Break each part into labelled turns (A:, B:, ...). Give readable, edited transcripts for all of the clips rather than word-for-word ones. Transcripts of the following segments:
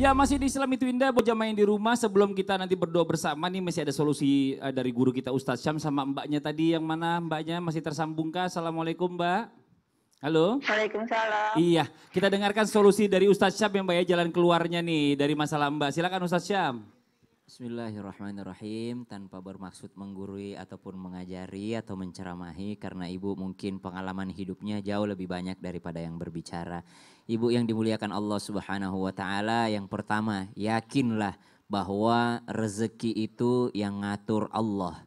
A: Ya masih di Islam itu Indah buat jamaah yang di rumah sebelum kita nanti berdoa bersama nih masih ada solusi dari guru kita Ustadz Syam sama mbaknya tadi yang mana mbaknya masih tersambungkah? Assalamualaikum Mbak. Halo?
B: Waalaikumsalam.
A: Iya, kita dengarkan solusi dari Ustadz Syam yang Mbak ya jalan keluarnya nih dari masalah Mbak. Silakan Ustadz Syam.
C: Bismillahirrahmanirrahim, tanpa bermaksud menggurui ataupun mengajari atau menceramahi karena ibu mungkin pengalaman hidupnya jauh lebih banyak daripada yang berbicara. Ibu yang dimuliakan Allah Subhanahu wa taala, yang pertama, yakinlah bahwa rezeki itu yang ngatur Allah.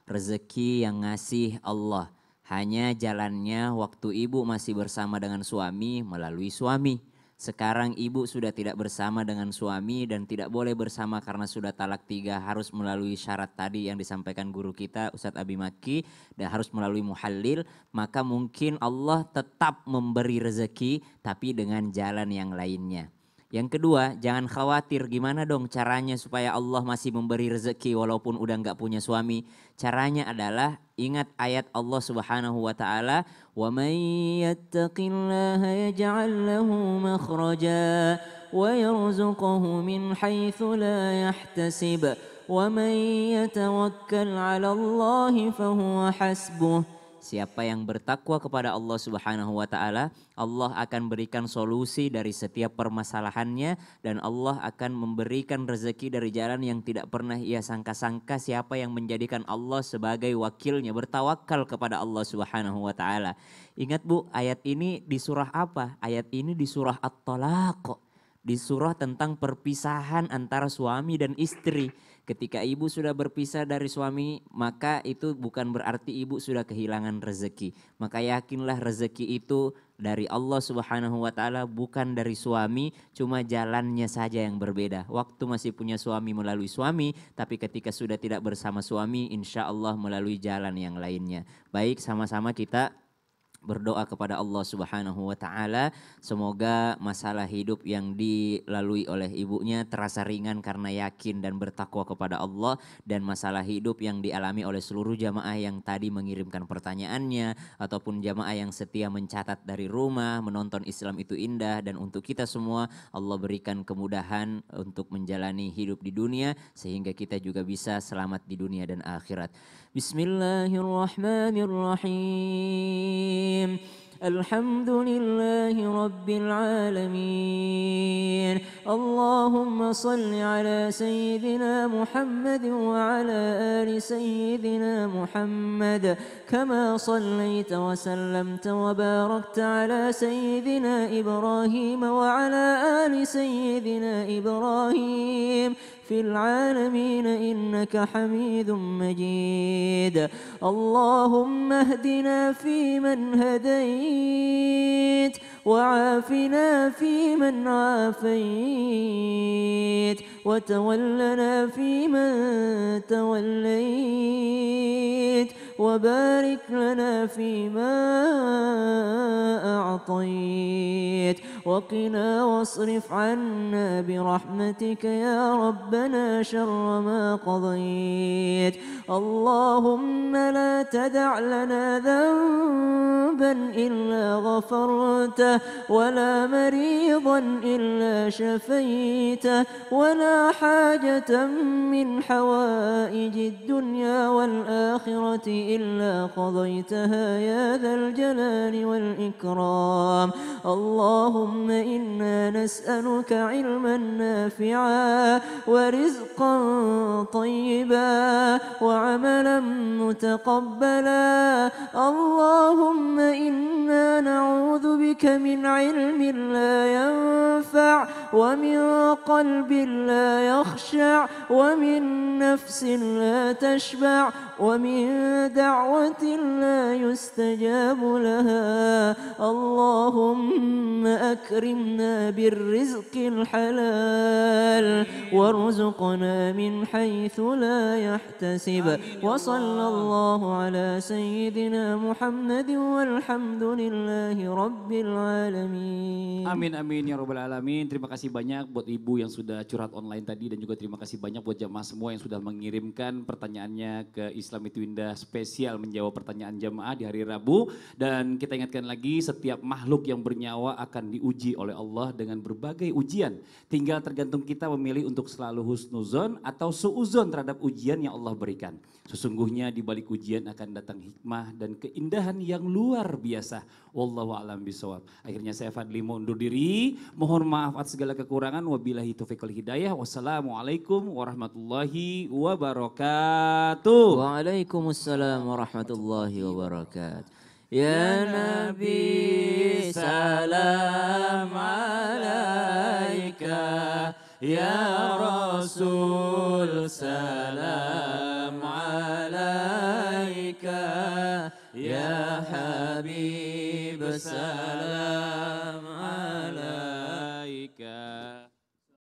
C: Rezeki yang ngasih Allah. Hanya jalannya waktu ibu masih bersama dengan suami melalui suami. Sekarang ibu sudah tidak bersama dengan suami dan tidak boleh bersama karena sudah talak 3, harus melalui syarat tadi yang disampaikan guru kita Ustadz Abi Maki dan harus melalui muhallil, maka mungkin Allah tetap memberi rezeki tapi dengan jalan yang lainnya. Yang kedua, jangan khawatir gimana dong caranya supaya Allah masih memberi rezeki walaupun udah nggak punya suami. Caranya adalah ingat ayat Allah Subhanahu wa taala, "Wa may yattaqillaha yaj'al lahu makhraja wa yarzuqhu min haitsu la yahtasib wa may yatawakkal 'ala Allahi fahuwa hasbuh." Siapa yang bertakwa kepada Allah Subhanahu wa taala, Allah akan berikan solusi dari setiap permasalahannya dan Allah akan memberikan rezeki dari jalan yang tidak pernah ia sangka-sangka. Siapa yang menjadikan Allah sebagai wakilnya, bertawakal kepada Allah Subhanahu wa taala. Ingat Bu, ayat ini di surah apa? Ayat ini di surah At-Talaq. Di surah tentang perpisahan antara suami dan istri. Ketika ibu sudah berpisah dari suami, maka itu bukan berarti ibu sudah kehilangan rezeki. Maka yakinlah rezeki itu dari Allah Subhanahu wa taala, bukan dari suami, cuma jalannya saja yang berbeda. Waktu masih punya suami melalui suami, tapi ketika sudah tidak bersama suami, insya Allah melalui jalan yang lainnya. Baik, sama-sama kita berdoa kepada Allah Subhanahu wa taala, semoga masalah hidup yang dilalui oleh ibunya terasa ringan karena yakin dan bertakwa kepada Allah, dan masalah hidup yang dialami oleh seluruh jamaah yang tadi mengirimkan pertanyaannya ataupun jamaah yang setia mencatat dari rumah menonton Islam itu Indah, dan untuk kita semua Allah berikan kemudahan untuk menjalani hidup di dunia sehingga kita juga bisa selamat di dunia dan akhirat. Bismillahirrahmanirrahim. Alhamdulillahi Rabbil Alamin. Allahumma salli ala Sayyidina Muhammad wa ala ali Sayyidina Muhammad kama sallaita wa sallamta wa barakta ala Sayyidina Ibrahim wa ala ali Sayyidina Ibrahim في العالمين إنك حميد مجيد. اللهم اهدنا فيمن هديت وعافنا فيمن عافيت وتولنا فيمن توليت وبارك لنا فيما أعطيت وقنا واصرف عنا برحمتك يا ربنا شر ما قضيت. اللهم لا تدع لنا ذنبا إلا غفرته ولا مريضا إلا شفيته ولا حاجة من حوائج الدنيا والآخرة إلا قضيتها يا ذا الجلال والإكرام. اللهم إنا نسألك علما نافعا ورزقا طيبا وعملا متقبلا. اللهم إنا نعوذ بك من علم لا ينفع ومن قلب لا يخشع ومن نفس لا تشبع ومن دعوة لا يستجاب لها. اللهم أكرمنا بالرزق الحلال وارزقنا من حيث لا يحتسب. وصلى الله على سيدنا محمد والحمد لله رب العالمين.
A: Amin amin ya rabbal alamin. Terima kasih banyak buat ibu yang sudah curhat online tadi, dan juga terima kasih banyak buat jamaah semua yang sudah mengirimkan pertanyaannya ke Islam itu Indah spesial menjawab pertanyaan jamaah di hari Rabu. Dan kita ingatkan lagi, setiap makhluk yang bernyawa akan diuji oleh Allah dengan berbagai sebagai ujian. Tinggal tergantung kita memilih untuk selalu husnuzon atau suuzon terhadap ujian yang Allah berikan. Sesungguhnya di balik ujian akan datang hikmah dan keindahan yang luar biasa. Wallahu a'lam bishawab. Akhirnya saya Fadli mau undur diri. Mohon maaf atas segala kekurangan. Wabillahi taufiq wal hidayah. Wassalamualaikum warahmatullahi wabarakatuh.
C: Waalaikumsalam warahmatullahi wabarakatuh. Ya Nabi salam alaika, ya Rasul salam alaika, ya Habib salam